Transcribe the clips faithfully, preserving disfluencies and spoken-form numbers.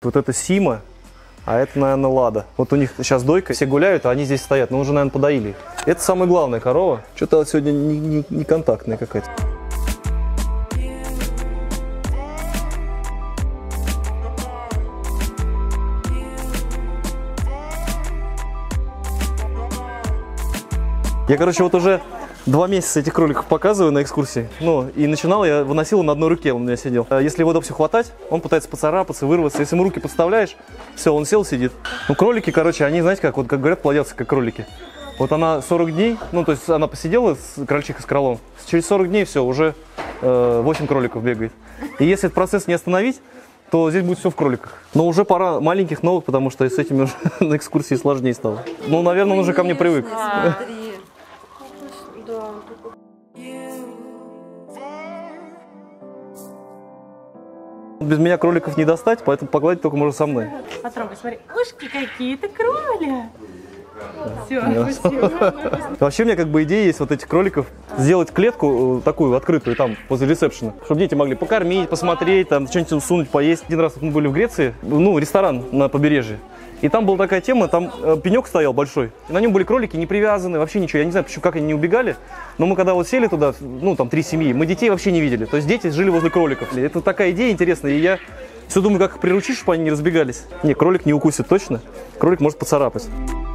Вот это Сима, а это, наверное, Лада. Вот у них сейчас дойка, все гуляют, а они здесь стоят, но уже, наверное, подоили их. Это самая главная корова. Что-то вот сегодня не, не, не контактная какая-то. Я, короче, вот уже два месяца этих кроликов показываю на экскурсии. Ну, и начинал я, выносил на одной руке, он у меня сидел. Если его все хватать, он пытается поцарапаться, вырваться. Если ему руки подставляешь, все, он сел, сидит. Ну, кролики, короче, они, знаете, как, вот, как говорят, плодятся как кролики. Вот она сорок дней, ну, то есть она посидела с крольчихой с кролом. Через сорок дней все, уже э, восемь кроликов бегает. И если этот процесс не остановить, то здесь будет все в кроликах. Но уже пора маленьких новых, потому что с этими уже на экскурсии сложнее стало. Ну, наверное, он уже ко мне привык. Без меня кроликов не достать, поэтому погладить только можно со мной. Потрогай, смотри, ушки какие-то кроли. Все, спасибо. Вообще у меня как бы идея есть вот этих кроликов сделать клетку такую открытую там возле ресепшена, чтобы дети могли покормить, посмотреть, там что-нибудь сунуть, поесть. Один раз мы были в Греции, ну ресторан на побережье. И там была такая тема, там э, пенек стоял большой, и на нем были кролики не привязаны, вообще ничего. Я не знаю, почему, как они не убегали, но мы когда вот сели туда, ну там три семьи, мы детей вообще не видели. То есть дети жили возле кроликов. Это такая идея интересная, и я все думаю, как их приручить, чтобы они не разбегались. Не, кролик не укусит точно, кролик может поцарапать.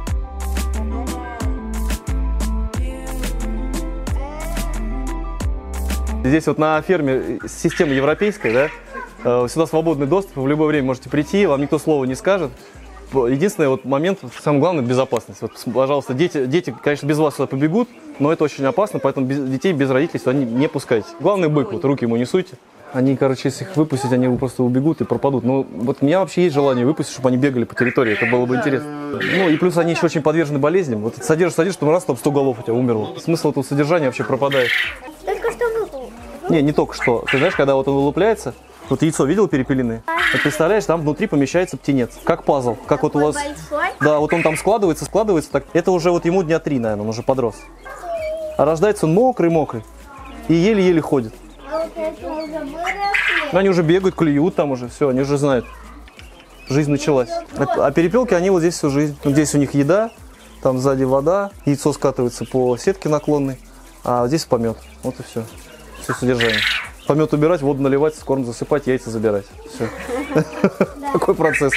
Здесь вот на ферме система европейская, да, сюда свободный доступ, в любое время можете прийти, вам никто слова не скажет. Единственный вот момент, самое главное, безопасность. Вот, пожалуйста, дети, дети, конечно, без вас сюда побегут, но это очень опасно, поэтому без, детей без родителей сюда не, не пускайте. Главное, бык, вот руки ему не суйте. Они, короче, если их выпустить, они просто убегут и пропадут. Но вот у меня вообще есть желание выпустить, чтобы они бегали по территории, это было бы интересно. Ну и плюс они еще очень подвержены болезням. Вот содержишь, содержишь, там раз, там сто голов у тебя умерло. Смысл этого содержания вообще пропадает. Только что выпал. Не, не только что. Ты знаешь, когда вот он вылупляется, вот яйцо видел перепелиное? Вот представляешь, там внутри помещается птенец. Как пазл. Как вот у вас. Большой? Да, вот он там складывается, складывается. Так. Это уже вот ему дня три, наверное, он уже подрос. А рождается он мокрый-мокрый. И еле-еле ходит. А вот это уже выросли. Они уже бегают, клюют там уже, все, они уже знают. Жизнь началась. А, а перепелки, они вот здесь всю жизнь. Вот здесь у них еда, там сзади вода, яйцо скатывается по сетке наклонной, а здесь помет. Вот и все. Все содержание. Помет убирать, воду наливать, корм засыпать, яйца забирать. Все. Такой процесс.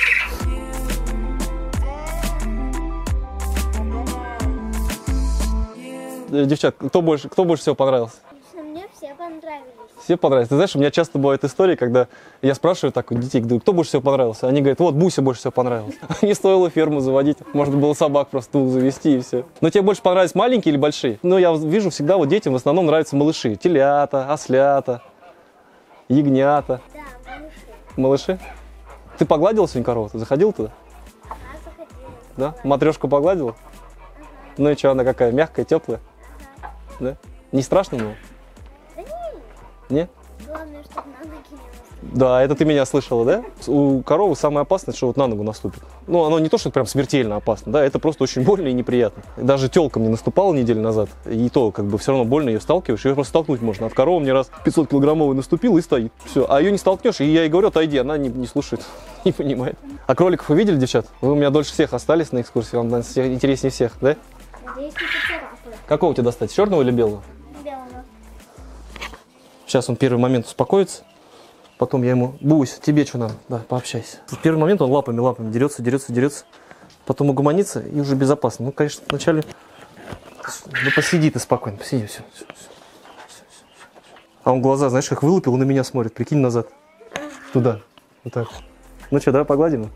Девчат, кто больше, кто больше всего понравился? Мне все понравились. Все понравились. Ты знаешь, у меня часто бывают истории, когда я спрашиваю так у детей, кто больше всего понравился? Они говорят, вот Буся больше всего понравился. Не стоило ферму заводить, можно было собак просто двух завести и все. Но тебе больше понравились маленькие или большие? Ну, я вижу всегда, вот детям в основном нравятся малыши. Телята, ослята, ягнята. Да, малыши. Малыши? Ты погладил сегодня корову? Ты заходил туда? Она заходила. Да? Матрешку погладила? Ага. Ну и что, она какая? Мягкая, теплая? Ага. Да? Не страшно было? Да не. Не? Главное, чтобы на ноги не наступили. Да, это ты меня слышала, да? У коровы самое опасное, что вот на ногу наступит. Ну, оно не то, что прям смертельно опасно, да, это просто очень больно и неприятно. Даже тёлка мне наступала неделю назад, и то, как бы, все равно больно ее сталкиваешь, ее просто столкнуть можно. От коровы мне раз пятьсот килограммовый наступил и стоит. Все, а ее не столкнешь, и я ей говорю, отойди, она не, не слушает, не понимает. А кроликов вы видели, девчат? Вы у меня дольше всех остались на экскурсии, вам, наверное, интереснее всех, да? Надеюсь, не поцарапают. Какого тебе достать, черного или белого? Белого. Сейчас он первый момент успокоится. Потом я ему, Бусь, тебе что надо? Да, пообщайся. В первый момент он лапами, лапами дерется, дерется, дерется. Потом угомонится и уже безопасно. Ну, конечно, вначале, ну, посиди ты спокойно, посиди, все, все, все, все, все. А он глаза, знаешь, как вылупил, он на меня смотрит, прикинь, назад. Туда, вот так. Ну что, давай погладим?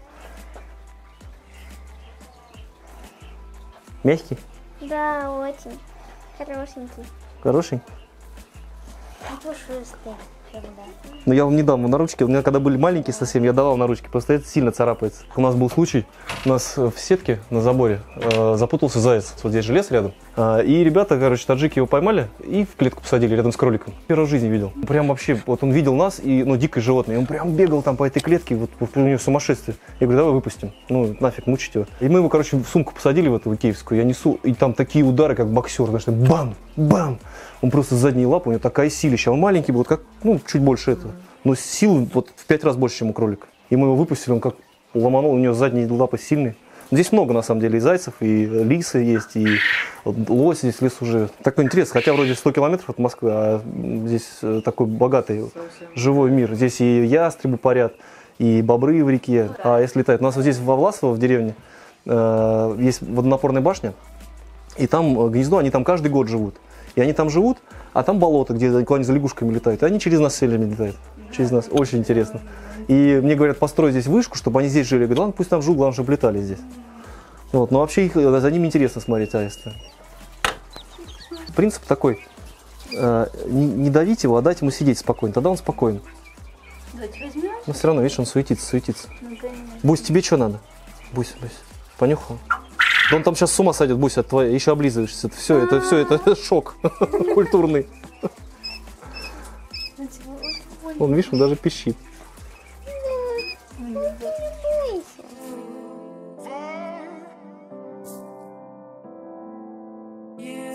Мягкий? Да, очень. Хорошенький. Хороший? И пушистый. Ну, я вам не дам на ручки. У меня когда были маленькие совсем, я давал на ручки. Просто это сильно царапается. У нас был случай, у нас в сетке на заборе э, запутался заяц. Вот здесь же лес рядом. Э, и ребята, короче, таджики его поймали и в клетку посадили рядом с кроликом. Первый в жизни видел. Прям вообще, вот он видел нас, и, ну, дикое животное. И он прям бегал там по этой клетке, вот у него сумасшествие. Я говорю, давай выпустим. Ну, нафиг мучить его. И мы его, короче, в сумку посадили в эту икеевскую. Я несу, и там такие удары, как боксер. Знаешь, бам, бам. Он просто с задней лапы, у него такая силища. Он маленький был, как, ну, чуть больше этого. Но силы вот в пять раз больше, чем у кролика. И мы его выпустили, он как ломанул, у нее задние лапы сильные. Здесь много, на самом деле, и зайцев, и лисы есть, и лось здесь, лес уже. Такой интерес, хотя вроде сто километров от Москвы, а здесь такой богатый, живой мир. Здесь и ястребы парят, и бобры в реке. А если летают, у нас вот здесь во Власово, в деревне, э, есть водонапорная башня, и там гнездо, они там каждый год живут. И они там живут, а там болото, где куда-нибудь за лягушками летают, и они через нас селями летают. Через нас. Очень интересно. И мне говорят, построить здесь вышку, чтобы они здесь жили. Я говорю, ладно, пусть там живут, главное, чтобы летали здесь. Вот. Но вообще их, за ними интересно смотреть, аисты. Принцип такой. Э, не, не давить его, а дать ему сидеть спокойно. Тогда он спокоен. Дочь, возьмешь? Но все равно, видишь, он суетится, суетится. Ну, конечно. Бусь, тебе что надо? Бусь, Бусь, понюхал. Да он там сейчас с ума сойдет, Бусь, от твоей, еще облизываешься. Это все, это все, это шок культурный. Он, видишь, он даже пищит. Yeah.